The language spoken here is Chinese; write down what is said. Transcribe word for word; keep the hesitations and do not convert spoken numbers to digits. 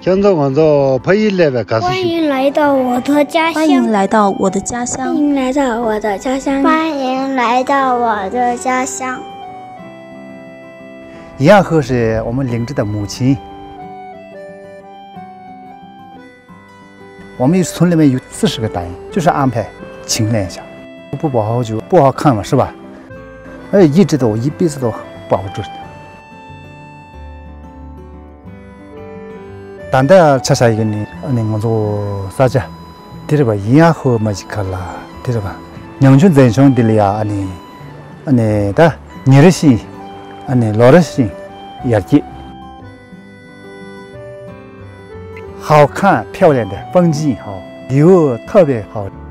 欢迎来到我的家乡， 欢迎来到我的家乡， 欢迎来到我的家乡， 欢迎来到我的家乡。 颐养河是我们灵芝的母亲。我们村里面有四十个单元，就是安排清练一下，不保好就不好看嘛，是吧？而一直都一辈子都保住。但但恰恰一个呢，那我做啥子？对吧？颐养河嘛就可了，对吧？农村人生的里啊，你，你的你的心，你老的心，也记。好看漂亮的风景好，有特别好。